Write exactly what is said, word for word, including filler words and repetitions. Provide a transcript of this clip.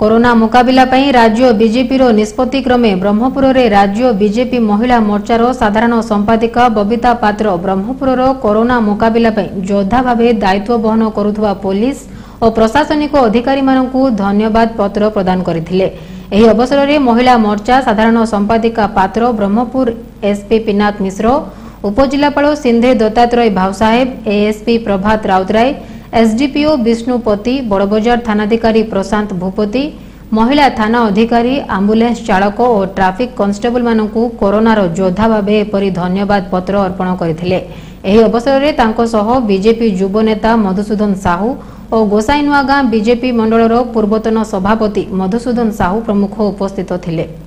Corona मुकाबिला पई राज्य BJP रो निष्पत्ति क्रमे ब्रह्मपुर रे राज्य बीजेपी महिला मोर्चार साधारण संपादिका बबिता पात्र ब्रह्मपुर रो कोरोना मुकाबिला पई योद्धा भावे दायित्व बहन करुथुवा पुलिस और प्रशासनिक अधिकारी मानकु धन्यवाद पत्र प्रदान करथिले। एही अवसर रे महिला मोर्चा साधारण संपादिका पात्र ब्रह्मपुर एसपी पिनाक मिश्र, उपजिलापाल सिंधे दत्तात्रय भावसाहेब, एएसपी प्रभात राउतराय, एसडीपीओ विष्णुपति, बड़बजार थानाधिकारी प्रशांत भूपति, महिला थाना अधिकारी, आंबुलेंस चालक और ट्राफिक कांस्टेबल मानकु कोरोनार योद्धा भावे एपरि धन्यवाद पत्र अर्पण करथिले। एही अवसर रे तांको सह बीजेपी युव नेता मधुसूदन साहू और गोसाईनुआ गां बीजेपी मंडलर पूर्वतन सभापति मधुसूदन साहू प्रमुख उपस्थित थिले।